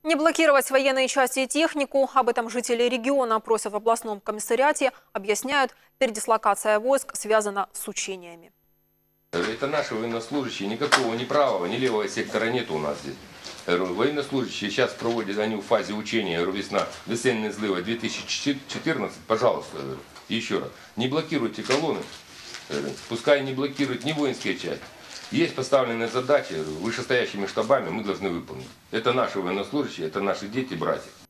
Не блокировать военные части и технику. Об этом жители региона просят в областном комиссариате. Объясняют, передислокация войск связана с учениями. Это наши военнослужащие, никакого ни правого, ни левого сектора нет у нас здесь. Военнослужащие сейчас проводят, они в фазе учения, весна, весенние зливы 2014, пожалуйста, еще раз, не блокируйте колонны, пускай не блокируют ни воинские части. Есть поставленные задачи вышестоящими штабами, мы должны выполнить. Это наши военнослужащие, это наши дети, братья.